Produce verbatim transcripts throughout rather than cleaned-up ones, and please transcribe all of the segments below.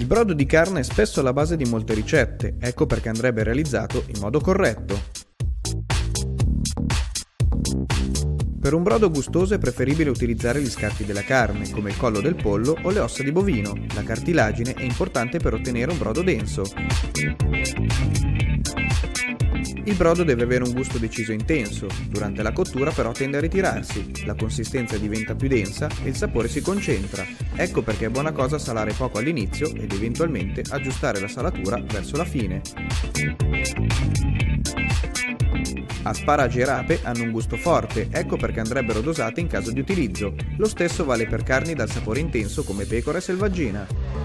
Il brodo di carne è spesso la base di molte ricette, ecco perché andrebbe realizzato in modo corretto. Per un brodo gustoso è preferibile utilizzare gli scarti della carne, come il collo del pollo o le ossa di bovino. La cartilagine è importante per ottenere un brodo denso. Il brodo deve avere un gusto deciso e intenso, durante la cottura però tende a ritirarsi, la consistenza diventa più densa e il sapore si concentra. Ecco perché è buona cosa salare poco all'inizio ed eventualmente aggiustare la salatura verso la fine. Asparagi e rape hanno un gusto forte, ecco perché andrebbero dosate in caso di utilizzo. Lo stesso vale per carni dal sapore intenso come pecora e selvaggina.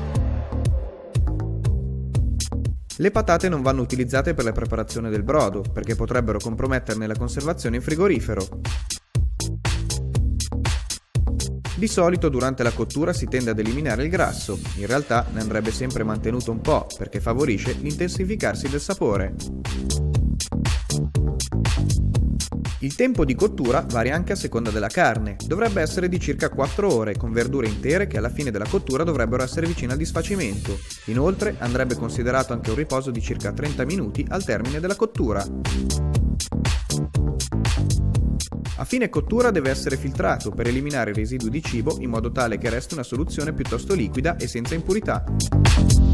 Le patate non vanno utilizzate per la preparazione del brodo, perché potrebbero comprometterne la conservazione in frigorifero. Di solito durante la cottura si tende ad eliminare il grasso, in realtà ne andrebbe sempre mantenuto un po', perché favorisce l'intensificarsi del sapore. Il tempo di cottura varia anche a seconda della carne, dovrebbe essere di circa quattro ore, con verdure intere che alla fine della cottura dovrebbero essere vicine al disfacimento. Inoltre andrebbe considerato anche un riposo di circa trenta minuti al termine della cottura. A fine cottura deve essere filtrato per eliminare i residui di cibo in modo tale che resti una soluzione piuttosto liquida e senza impurità.